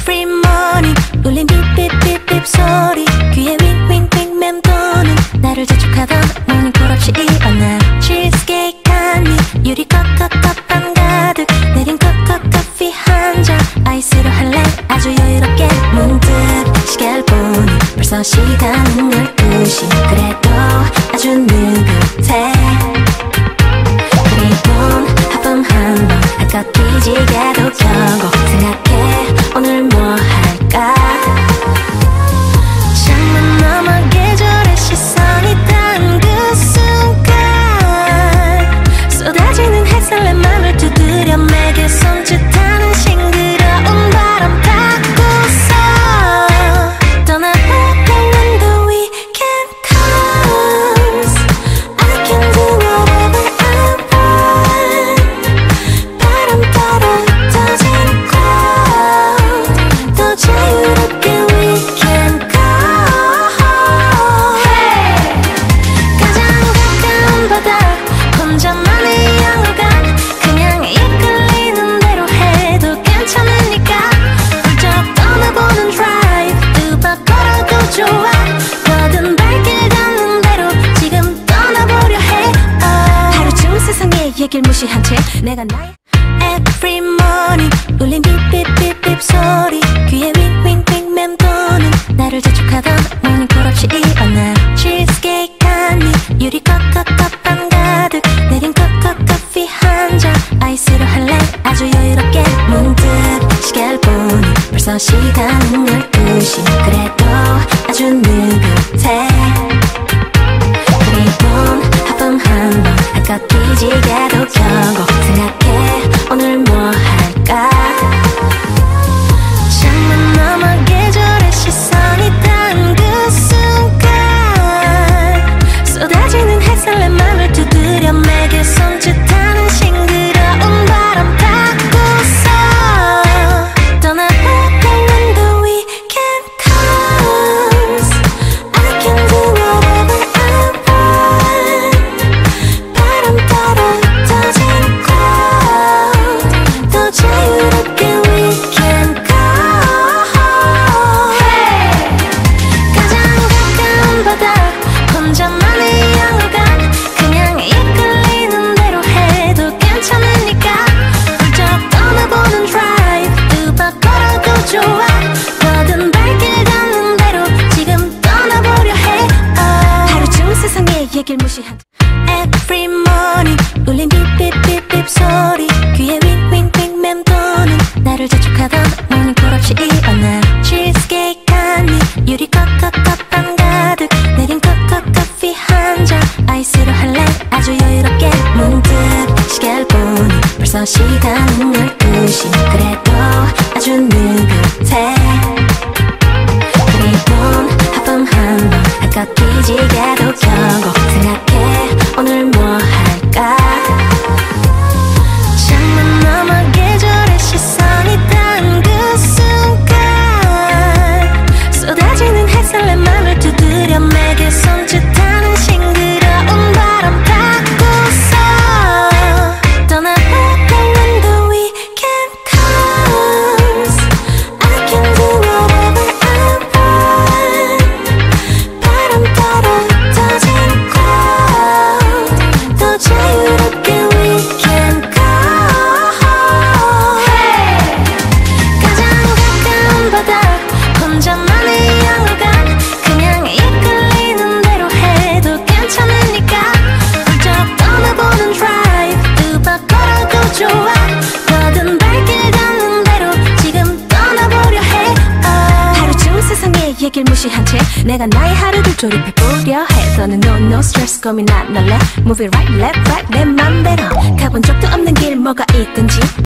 Every morning 울린 삐삐삐삐 소리 귀에 윙윙윙 맴도는 나를 재촉하던 모닝콜 없이 일어나 치즈케이크 한입 유리 컵컵컵 방 가득 내린 컵컵 커피 한 잔 아이스로 할래 아주 여유롭게 문득 시계를 보니 벌써 시간은 12시 그래도 아주 느긋해 그리곤 하품 한번 할것 뒤지게도 켜고 생각해 오늘 뭐 할까 창문 너머 계절의 시선이 닿은 그 순간 쏟아지는 햇살 내 맘을 두드려 매게 손짓하는 싱그러운 바람 타고서 떠나볼까 when the weekend comes I can do whatever I want 바람 따라 흩어진 cloud 더 자유롭게 we can go 가장 가까운 바다 혼자만의 영화관 그냥 이끌리는 대로 해도 괜찮으니까 훌쩍 떠나보는 drive 음악 걸어도 좋아 뭐든 발길 닿는 대로 지금 떠나보려 해 하루 중 세상의 얘길 무시한 채 내가 나의 Every morning 울린 삐삐삐삐 소리 귀에 윙윙윙 맴도는 나를 재촉하던 모닝콜 없이 일어나 치즈케이크 한입 유리 컵컵컵 방 가득 내린 컵컵 커피 한 잔 아이스로 할래 아주 여유롭게 문득 시계를 보니 벌써 시간은 12시 그래도 아주 느긋해 그리곤 하품 한번 할것 뒤지게도 켜고 생각해 오늘 뭐 할까 창문 너머 계절의 시선이 닿은 그 순간 쏟아지는 햇살 내 맘을 두드려 매게 손짓하는 싱그러운 바람 타고서 떠나볼까 when the weekend comes I can do whatever I want 바람 따라 흩어진 cloud 더 자유롭게 we can go 가장 가까운 바다 혼자만의 영화관 그냥 이끌리는 대로 해도 괜찮으니까 훌쩍 떠나보는 drive 음악 걸어도 좋아 뭐든 발길 닿는 대로 지금 떠나보려 해 하루 중 세상의 얘길 무시한 Every morning 울린 삐삐삐삐 소리 귀에 윙윙윙 맴도는 나를 재촉하던 모닝콜 없이 일어나 치즈케이크 한입 유리 컵컵컵 방 가득 내린 컵컵 커피 한 잔 아이스로 할래 아주 여유롭게 문득 시계를 보니 벌써 시간은 12시 그래도 아주 느긋해 그리곤 하품 한번 할것 뒤지게도 켜고 생각해 오늘 뭐 할까 창문 너머 계절의 시선이 닿은 그 순간 쏟아지는 햇살 내 맘을 두드려 매게 손짓하는 싱그러운 바람 타고서 떠나볼까 when the weekend comes I can do whatever I want 바람 따라 흩어진 cloud 더 자유롭게 we can go 가장 가까운 바다 혼자만의 영화관 그냥 이끌리는 대로 해도 괜찮으니까 훌쩍 떠나보는 drive 음악 걸어도 좋아 뭐든 발길 닿는 대로 지금 떠나보려 해 하루 중 세상의 얘길 무시한 채 내가 나의 하루를 조립해보려 해 너는 no stress 고민 안 할래 Move it right left right 내 맘대로 가본 적도 없는 길 뭐가 있든지